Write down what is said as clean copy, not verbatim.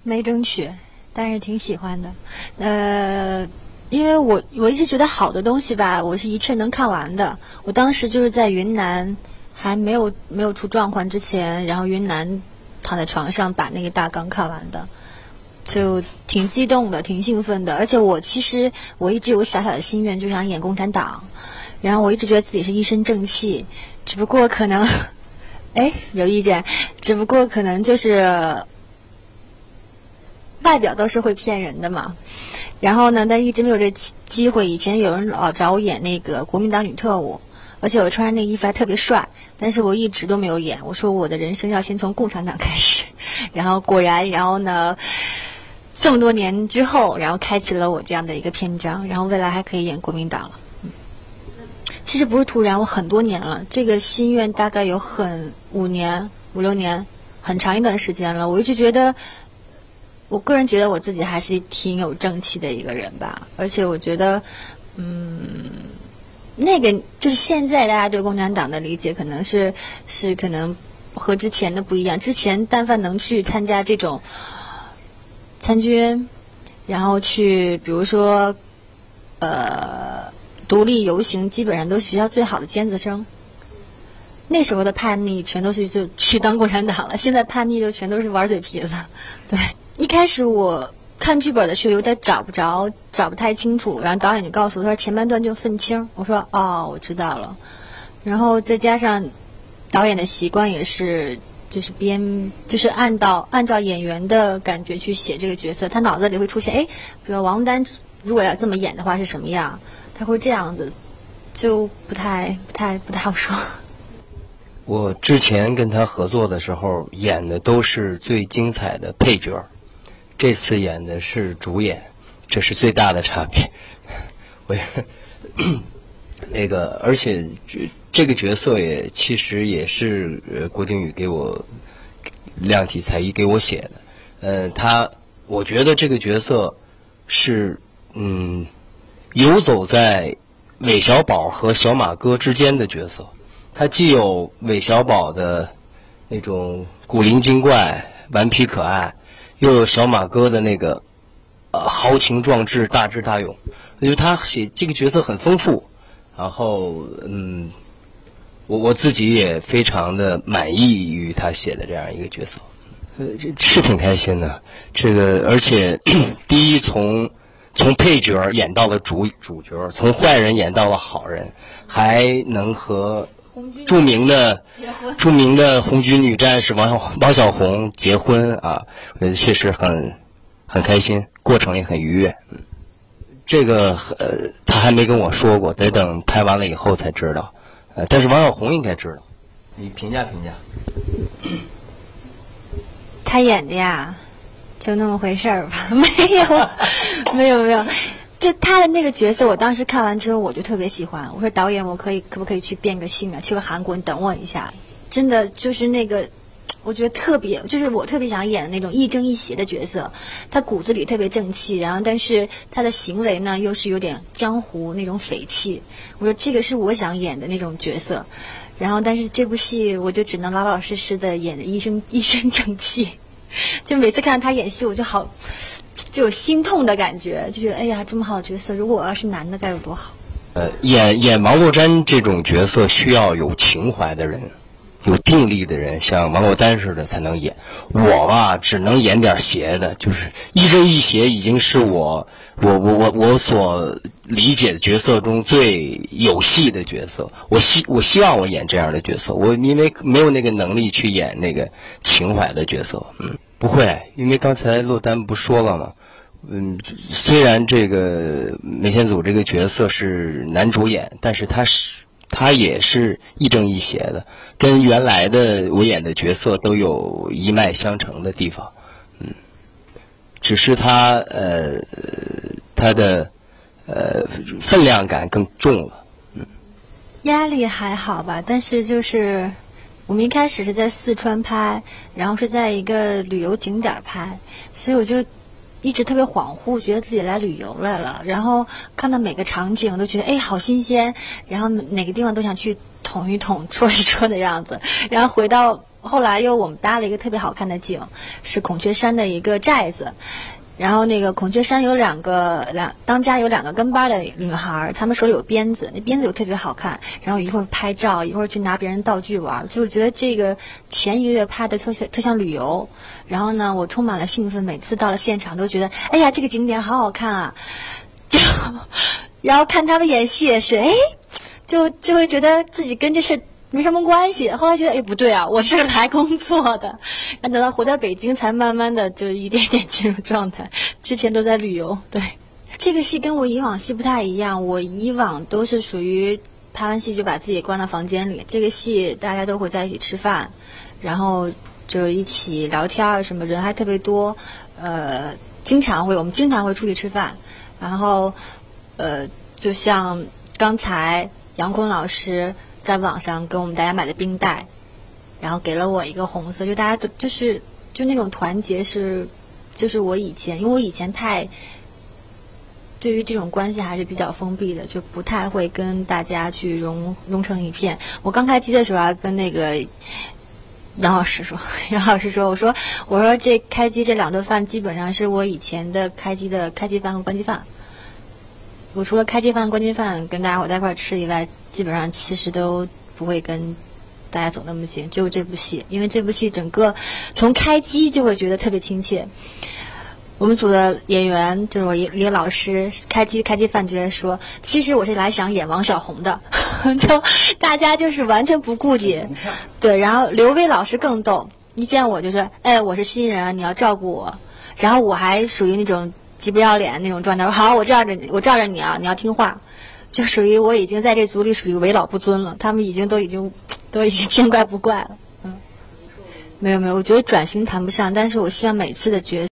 没争取，但是挺喜欢的。因为我一直觉得好的东西吧，我是一切能看完的。我当时就是在云南还没有出状况之前，然后云南躺在床上把那个大纲看完的，就挺激动的，挺兴奋的。而且其实我一直有个小小的心愿，就想演共产党。然后我一直觉得自己是一身正气，只不过可能，有意见，只不过可能就是外表都是会骗人的嘛。然后呢，但一直没有这机会。以前有人老找我演那个国民党女特务，而且我穿上那个衣服还特别帅，但是我一直都没有演。我说我的人生要先从共产党开始，然后果然，然后呢，这么多年之后，然后开启了我这样的一个篇章，然后未来还可以演国民党了。其实不是突然，我很多年了，这个心愿大概有5年、5、6年，很长一段时间了。我一直觉得，我个人觉得我自己还是挺有正气的一个人吧，而且我觉得，那个就是现在大家对共产党的理解可能是可能和之前的不一样。之前但凡能去参加这种参军，然后去比如说独立游行，基本上都是学校最好的尖子生。那时候的叛逆全都是就去当共产党了，现在叛逆就全都是玩嘴皮子。对，一开始我看剧本的时候有点找不太清楚，然后导演就告诉我，他说前半段就愤青。我说哦，我知道了。然后再加上导演的习惯也是，就是按照演员的感觉去写这个角色，他脑子里会出现，比如王丹如果要这么演的话是什么样，他会这样子，就不太好说。 我之前跟他合作的时候演的都是最精彩的配角，这次演的是主演，这是最大的差别。我那个，而且这个角色其实也是郭靖宇给我量体裁衣给我写的。我觉得这个角色是游走在韦小宝和小马哥之间的角色。他既有韦小宝的那种古灵精怪、顽皮可爱，又有小马哥的那个豪情壮志、大智大勇。我觉得他写这个角色很丰富，然后我自己也非常的满意于他写的这样一个角色。这是挺开心的。这个而且第一从配角演到了主角，从坏人演到了好人，还能和著名的红军女战士王小红结婚啊，我觉得确实很开心，过程也很愉悦。这个他还没跟我说过，得等拍完了以后才知道。但是王小红应该知道，你评价评价。 他演的呀，就那么回事儿吧，没有。就他的那个角色，我当时看完之后我就特别喜欢。我说导演，可不可以去变个性啊？去个韩国，你等我一下。真的就是那个，我觉得就是我特别想演的那种亦正亦邪的角色。他骨子里特别正气，然后但是他的行为呢又是有点江湖那种匪气。我说这个是我想演的那种角色。然后但是这部戏我就只能老老实实的演的一身正气。就每次看他演戏，我就有心痛的感觉，就觉得哎呀，这么好的角色，如果我要是男的该有多好。 演王珞丹这种角色需要有情怀的人，有定力的人，像王珞丹似的才能演。我吧，只能演点邪的，就是亦正亦邪，已经是我所理解的角色中最有戏的角色。我希望我演这样的角色，我因为没有那个能力去演那个情怀的角色。不会，因为刚才珞丹不说了吗？虽然这个梅先祖这个角色是男主演，但是他也是亦正亦邪的，跟原来的我演的角色都有一脉相承的地方。只是他的分量感更重了。 压力还好吧，但是就是我们一开始是在四川拍，然后是在一个旅游景点拍，所以我就一直特别恍惚，觉得自己来旅游来了，然后看到每个场景都觉得好新鲜，然后哪个地方都想去捅一捅、戳一戳的样子。然后回到后来我们搭了一个特别好看的景，是孔雀山的一个寨子。然后那个孔雀山有当家有2个跟班的女孩，她们手里有鞭子，那鞭子又特别好看。然后一会儿拍照，一会儿去拿别人道具玩，就觉得这个前1个月拍的特像旅游。然后呢，我充满了兴奋，每次到了现场都觉得，哎呀，这个景点好好看啊！然后看他们演戏也是，就会觉得自己跟这事没什么关系。后来觉得，不对啊，我是来工作的。等到回到北京，才慢慢的就一点点进入状态。之前都在旅游。对，这个戏跟我以往戏不太一样。我以往都是属于拍完戏就把自己关到房间里，这个戏大家都会在一起吃饭，然后就一起聊天，什么人还特别多。我们经常会出去吃饭，然后就像刚才杨坤老师在网上给我们大家买的冰袋，然后给了我一个红色，就大家都就那种团结就是我以前，因为我以前对于这种关系还是比较封闭的，就不太会跟大家去融成一片。我刚开机的时候还跟那个杨老师说，我说这开机这2顿饭基本上是我以前的开机饭和关机饭。我除了开机饭、关机饭跟大家伙在一块吃以外，基本上其实都不会跟大家走那么近。就这部戏，因为这部戏整个从开机就会觉得特别亲切。我们组的演员就是我一个老师，开机饭直接说，其实我是来想演王小红的，就大家就是完全不顾忌。对，然后刘威老师更逗，一见我就说，我是新人，你要照顾我。然后我还属于那种急不要脸那种状态，好，我照着你啊，你要听话。就属于我已经在这组里属于为老不尊了，他们都已经见怪不怪了。没有，我觉得转型谈不上，但是我希望每次的角色